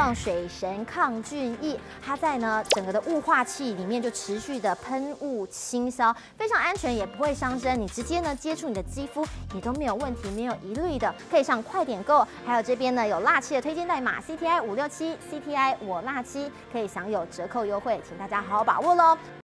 创水神抗菌液，它在呢整个的雾化器里面就持续的喷雾清消，非常安全，也不会伤身。你直接呢接触你的肌肤也都没有问题，没有疑虑的，可以上快点购。还有这边呢有辣七的推荐代码 CTI567 CTI 我辣七，可以享有折扣优惠，请大家好好把握喽。